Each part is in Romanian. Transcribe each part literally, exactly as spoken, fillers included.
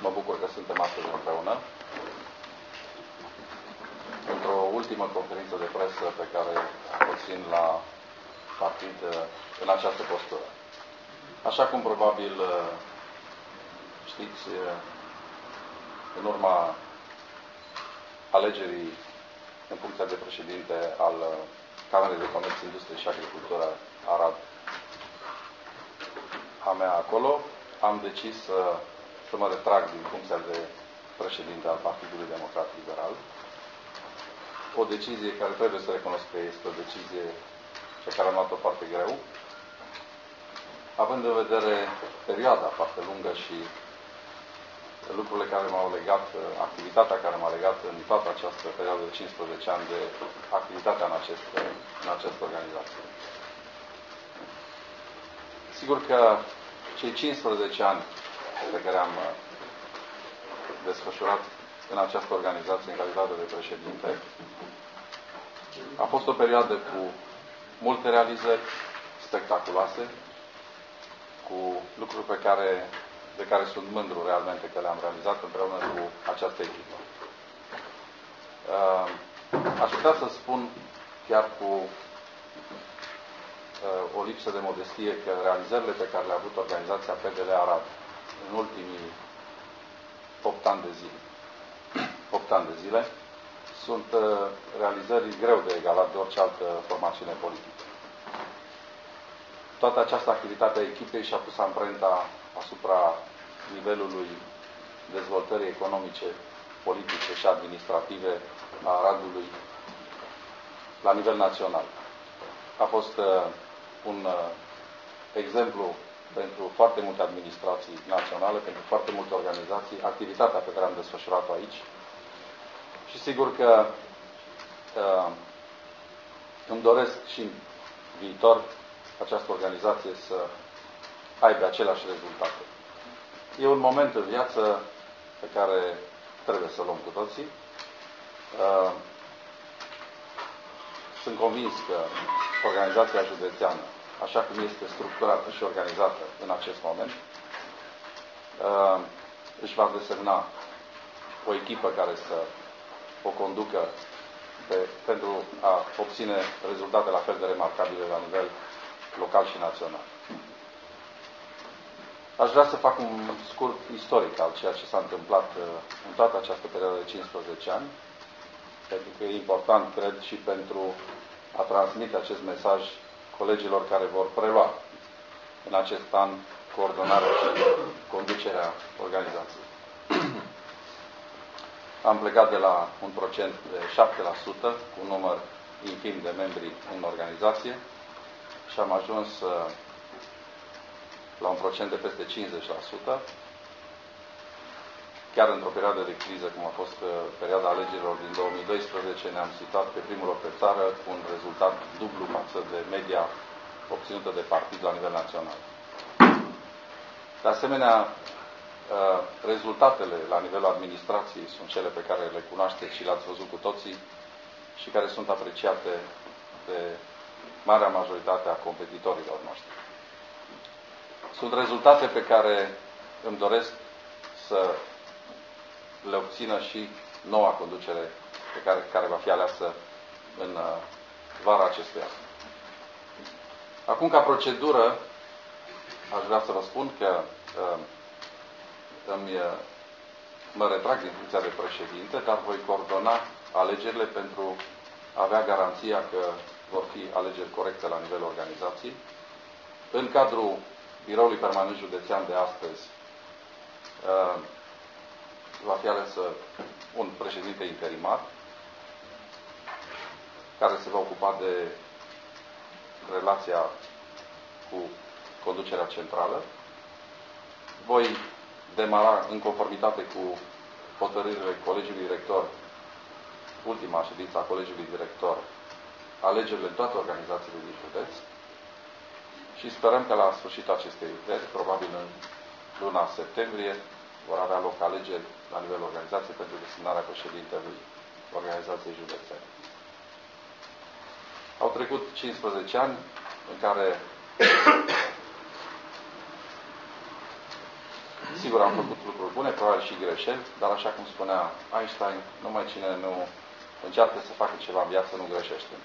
mă bucur că suntem astăzi împreună într-o ultimă conferință de presă pe care o țin la partid în această postură. Așa cum probabil știți, în urma alegerii în funcția de președinte al Camerei de Comerț, Industrie și Agricultură Arad, a mea acolo, am decis să, să mă retrag din funcția de președinte al Partidului Democrat Liberal. O decizie care trebuie să recunosc că este o decizie pe care am luat-o foarte greu, având în vedere perioada foarte lungă și lucrurile care m-au legat, activitatea care m-a legat în toată această perioadă de cincisprezece ani de activitatea în, acest, în această organizație. Sigur că cei cincisprezece ani pe care am desfășurat în această organizație în calitate de președinte a fost o perioadă cu multe realizări spectaculoase, cu lucruri pe care, de care sunt mândru realmente că le-am realizat împreună cu această echipă. Aș putea să spun chiar cu o lipsă de modestie că realizările pe care le-a avut organizația P D L Arad în ultimii opt ani de zile, opt ani de zile sunt realizări greu de egalat de orice altă formațiune politică. Toată această activitate a echipei și-a pus amprenta asupra nivelului dezvoltării economice, politice și administrative a Aradului la nivel național. A fost uh, un uh, exemplu pentru foarte multe administrații naționale, pentru foarte multe organizații, activitatea pe care am desfășurat-o aici. Și sigur că uh, îmi doresc și în viitor această organizație să aibă aceleași rezultate. E un moment în viață pe care trebuie să luăm cu toții. Uh, sunt convins că organizația județeană, așa cum este structurată și organizată în acest moment, uh, își va desemna o echipă care să o conducă pe, pentru a obține rezultate la fel de remarcabile la nivel local și național. Aș vrea să fac un scurt istoric al ceea ce s-a întâmplat în toată această perioadă de cincisprezece ani, pentru că e important, cred, și pentru a transmite acest mesaj colegilor care vor prelua în acest an coordonarea și conducerea organizației. Am plecat de la un procent de șapte la sută, cu un număr infim de membri în organizație, și am ajuns la un procent de peste cincizeci la sută, chiar într-o perioadă de criză, cum a fost perioada alegerilor din două mii doisprezece, ne-am situat pe primul loc pe țară cu un rezultat dublu față de media obținută de partid la nivel național. De asemenea, rezultatele la nivelul administrației sunt cele pe care le cunoașteți și le-ați văzut cu toții și care sunt apreciate de marea majoritate a competitorilor noștri. Sunt rezultate pe care îmi doresc să le obțină și noua conducere pe care, care va fi aleasă în vara acestui an. Acum, ca procedură, aș vrea să vă spun că îmi, mă retrag din funcția de președinte, dar voi coordona alegerile pentru a avea garanția că vor fi alegeri corecte la nivelul organizației. În cadrul Biroului Permanent Județean de astăzi va fi ales un președinte interimar care se va ocupa de relația cu conducerea centrală. Voi demara în conformitate cu hotărârile Colegiului Director, ultima ședință a Colegiului Director, alegerile în toate organizațiile din județ și sperăm că la sfârșitul acestei veri, probabil în luna septembrie, vor avea loc alegeri la nivelul organizației pentru desemnarea președintelui organizației județene. Au trecut cincisprezece ani în care Sigur, am făcut lucruri bune, probabil și greșeli, dar așa cum spunea Einstein, numai cine nu încearcă să facă ceva în viață nu greșește.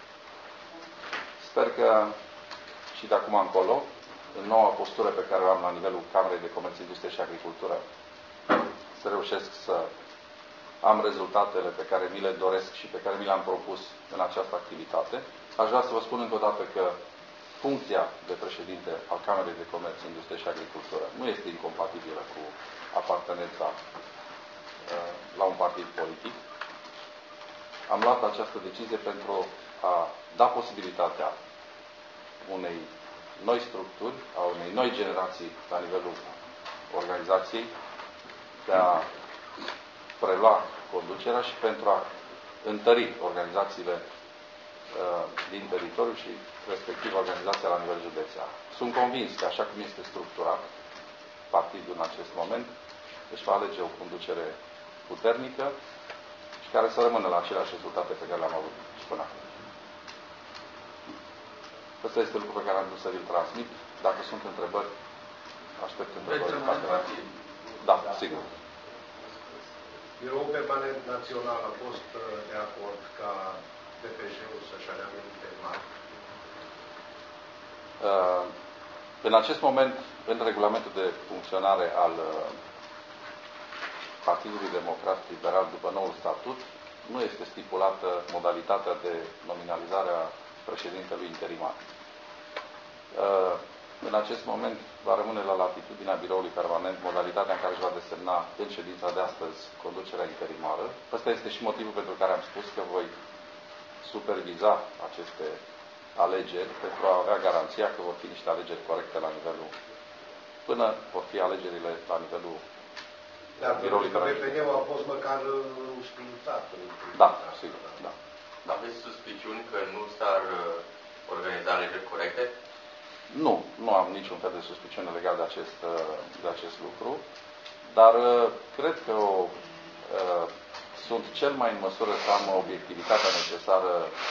Sper că și de acum încolo, în noua postură pe care o am la nivelul Camerei de Comerț, Industrie și Agricultură, să reușesc să am rezultatele pe care mi le doresc și pe care mi le-am propus în această activitate. Aș vrea să vă spun încă o dată că funcția de președinte al Camerei de Comerț, Industrie și Agricultură nu este incompatibilă cu apartenența uh, la un partid politic. Am luat această decizie pentru a da posibilitatea unei noi structuri, a unei noi generații la nivelul organizației de a prelua conducerea și pentru a întări organizațiile uh, din teritoriu și respectiv organizația la nivel județean. Sunt convins că așa cum este structurat partidul în acest moment, își va alege o conducere puternică și care să rămână la aceleași rezultate pe care le-am avut și până acum. Ăsta este lucrul pe care am vrut să vi-l transmit. Dacă sunt întrebări, aștept întrebări. Da, sigur. Biroul Permanent Național a fost de acord ca P P J-ul să-și aleagă un interimar? Uh, în acest moment, în regulamentul de funcționare al uh, Partidului Democrat Liberal după noul statut, nu este stipulată modalitatea de nominalizare a președintelui interimar. Uh, în acest moment va rămâne la latitudinea biroului permanent modalitatea în care își va desemna în ședința de astăzi conducerea interimară. Ăsta este și motivul pentru care am spus că voi superviza aceste alegeri pentru a avea garanția că vor fi niște alegeri corecte la nivelul, până vor fi alegerile la nivelul Dar biroului permanent. P P D-ul a fost măcar înștiințat. Da, sigur, da. Aveți suspiciuni că nu s-ar organiza alegeri corecte? Nu, nu am niciun fel de suspiciune legat de acest, de acest lucru, dar cred că o, sunt cel mai în măsură să am obiectivitatea necesară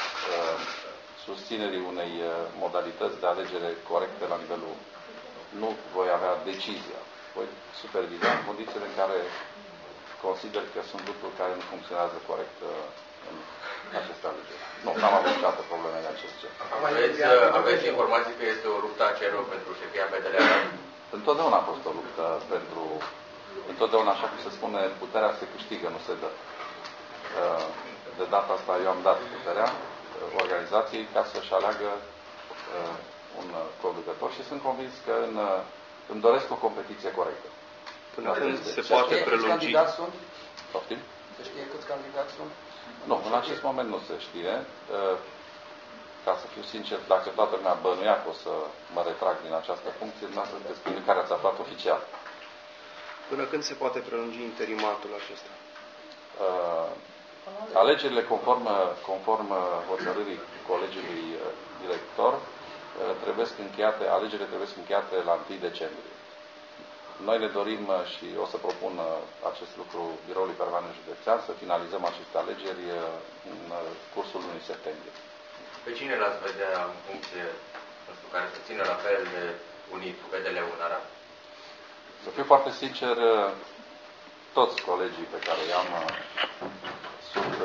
susținerii unei modalități de alegere corecte la nivelul. Nu voi avea decizia, voi superviza în condițiile în care consider că sunt lucruri care nu funcționează corect în aceste alegeri. Nu, n-am avut niciodată probleme de acest gen. Aveți, aveți informații că este o luptă aceră pentru șefia P D L? Întotdeauna a fost o luptă pentru... Întotdeauna, așa cum se spune, puterea se câștigă, nu se dă. De data asta eu am dat puterea organizației ca să-și aleagă un conducător și sunt convins că în, îmi doresc o competiție corectă. Până când se poate prelungi? Candidați sunt? Poftim? Se știe câți candidați sunt? Nu, în acest moment nu se știe. Ca să fiu sincer, dacă toată lumea bănuia că o să mă retrag din această funcție, nu sunteți primii care ați aflat oficial. Până când se poate prelungi interimatul acesta? Uh, alegerile conform, conform hotărârii colegiului director trebuie încheiate, alegerile trebuie încheiate la întâi decembrie. Noi ne dorim și o să propun acest lucru biroului permanent județean să finalizăm aceste alegeri în cursul lunii septembrie. Pe cine l-ați vedea în funcție, nu știu, care să țină la fel de unit cu P D L-ul în Arad? Să fiu foarte sincer, toți colegii pe care i-am sunt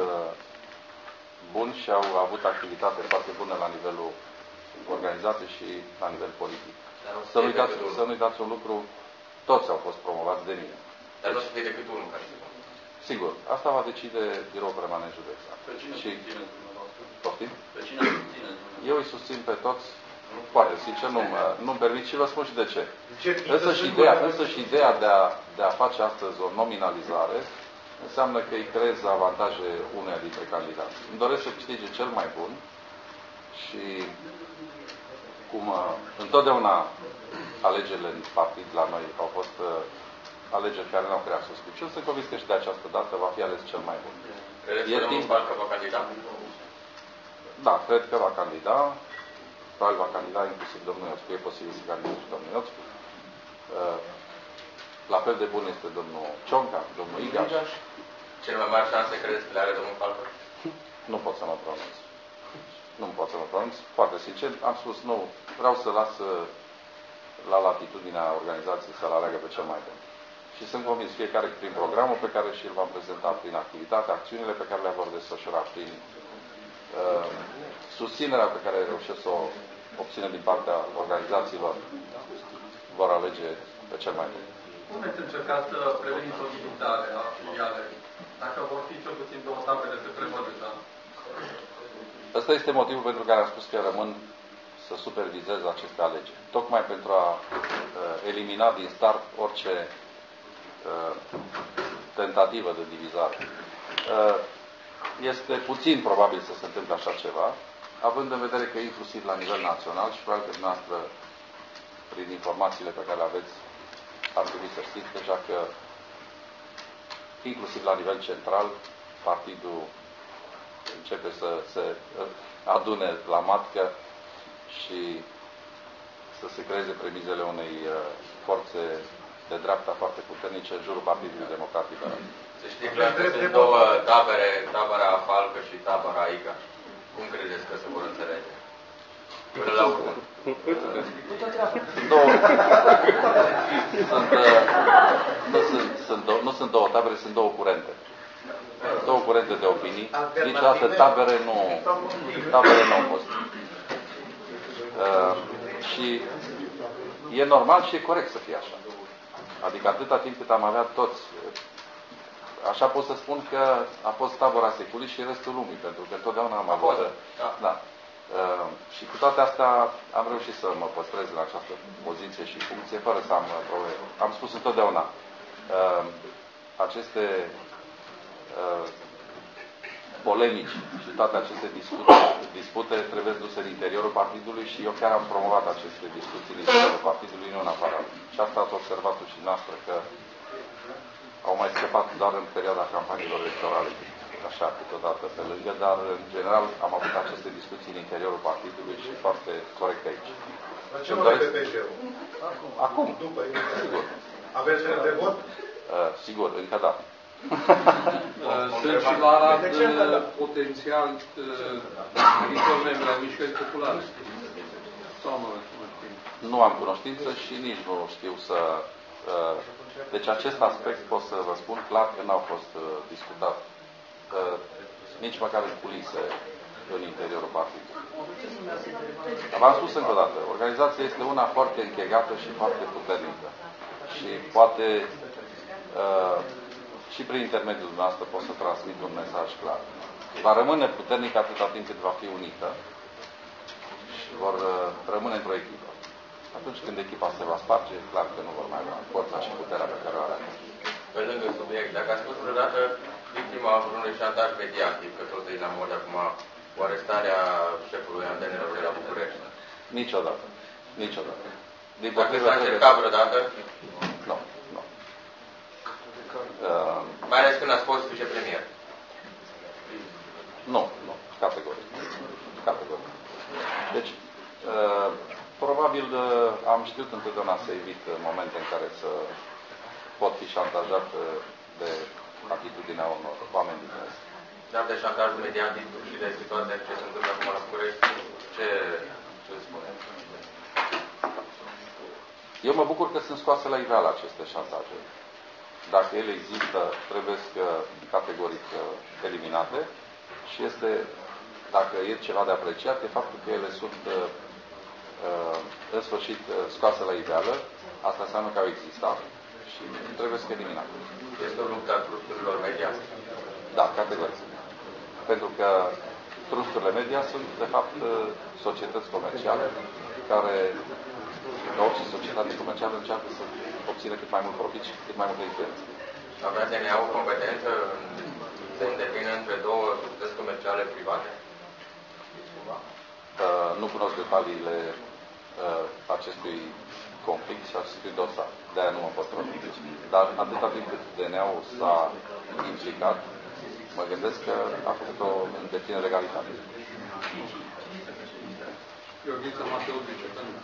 buni și au avut activitate foarte bună la nivelul organizației și la nivel politic. Să nu uitați, să nu uitați un lucru, toți au fost promovați de mine. Dar nu o să fie decât unul care se poate. Sigur, asta va decide biroul permanent județean. Pe cine și... susține dumneavoastră? Poftim? Pe cine susține dumneavoastră? Eu îi susțin pe toți. Foarte sincer, nu-mi nu permit și vă spun și de ce. ce însă și ideea, însă și ideea de, a, de a face astăzi o nominalizare înseamnă că îi creez avantaje uneia dintre candidați. Îmi doresc să câștige cel mai bun și cum întotdeauna alegerile în partid la noi au fost uh, alegeri care n-au creat suspiciuni, sunt convins că și de această dată va fi ales cel mai bun. Credeți că timp... că va candida? Da, cred că va candida. Probabil va candida inclusiv domnul Ioțcu. E posibil să candideze și domnul Ioțcu. Uh, la fel de bun este domnul Cionca, domnul Igaș. Cel mai mari șanse credeți că le are domnul Falcă? Nu pot să mă pronunț. Nu pot să mă pronunț. Foarte sincer, am spus, nu, vreau să las la latitudinea organizației să-l aleagă pe cel mai bun. Și sunt convins, fiecare prin programul pe care și-l va prezenta, prin activitatea, acțiunile pe care le vor desfășura, prin uh, susținerea pe care reușesc să o obține din partea organizațiilor, vor alege pe cel mai bun. Cum veți încerca să preveniți o dividare a filialei? Dacă vor fi cel puțin două tabere, se prevăd deja. Ăsta este motivul pentru care am spus că rămân să supervizez aceste alegeri. Tocmai pentru a uh, elimina din start orice uh, tentativă de divizare. Uh, este puțin probabil să se întâmple așa ceva, având în vedere că inclusiv la nivel național și probabil că dumneavoastră, prin informațiile pe care le aveți, ar trebui să știți deja că inclusiv la nivel central, partidul începe să se adune la matcă și să se creeze premizele unei forțe de dreapta foarte puternice în jurul Partidului Democrat Liberal. Se știe clar că sunt două tabere, tabăra Falcă și tabăra Ica. Cum credeți că se vor înțelege? Până la urmă. Două. Sunt, uh, nu, sunt, sunt două, nu sunt două tabere, sunt două curente. Două curente de opinii. Niciodată tabere nu, tabere nu au fost. Uh, și e normal și e corect să fie așa. Adică atâta timp cât am avea toți. Așa pot să spun că a fost tabăra seculii și restul lumii, pentru că întotdeauna am avut. Da. Da. Uh, și cu toate astea am reușit să mă păstrez în această poziție și funcție, fără să am probleme. Am spus întotdeauna, uh, aceste uh, polemici și toate aceste dispute, dispute trebuie duse în interiorul partidului și eu chiar am promovat aceste discuții în interiorul partidului, nu în afara lui. Și asta ați observat-o și noastră, că au mai scăpat doar în perioada campaniilor electorale, așa, câteodată pe lângă, dar în general am avut aceste discuții în interiorul partidului și foarte corect aici. La ce nu pe P P-ul? Acum. După, sigur. Aveți drept de vot? Uh, sigur, încă da. Sunt și la Arad potențial viitori membri ai Mișcării Populare. Sau nu? Nu am cunoștință și nici nu știu să... Uh, deci acest aspect pot să vă spun clar că n-au fost uh, discutat uh, nici măcar în culise în interiorul partidului. V-am spus încă o dată, organizația este una foarte închegată și foarte puternică. Și poate uh, și prin intermediul dumneavoastră pot să transmit un mesaj clar. Va rămâne puternică atâta timp cât va fi unită și vor uh, rămâne într-o echipă. Atunci când echipa se va sparge, e clar că nu vor mai avea forța și puterea pe care o are. Pe lângă subiect, dacă ați spus vreodată victima unui șantaj mediatic, că tot e la mod acum cu arestarea șefului antenelor de la București? Niciodată. Niciodată. Din Dacă s-a încercat vreodată? Nu. Nu. Uh, Mai ales când ați fost vicepremier. Nu. Nu. Categoric. Categoric. Deci, uh, probabil uh, am știut întotdeauna să evit momente în care să pot fi șantajat de atitudinea unor oameni din rest. Dar de șantaj mediatic și de situația ce se întâmplă acum la București, ce, ce spuneți? Eu mă bucur că sunt scoase la iveală aceste șantaje. Dacă ele există, trebuie să categoric eliminate și este, dacă e ceva de apreciat, e faptul că ele sunt în sfârșit scoase la iveală. Asta înseamnă că au existat și trebuie să eliminate. Este o luptă a trusturilor media? Da, categoric. Pentru că trusturile media sunt, de fapt, societăți comerciale care, ca orice societate comercială, încearcă să obțină cât mai mult profit și cât mai multă influență. Avea D N A o competență să intervină între două societăți comerciale private? Uh, nu cunosc detaliile uh, acestui conflict și acestui dosar. De-aia nu mă pot pronunța. Dar atâta timp cât D N A-ul s-a implicat, mă gândesc că a făcut-o în deplină legalitate. Gheorghiță Mateuzice, că nu.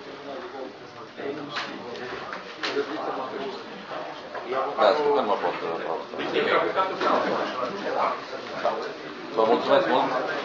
Gheorghiță Mateuzice. Da, spune, nu mă pot pronunța. Da. Vă mulțumesc mult.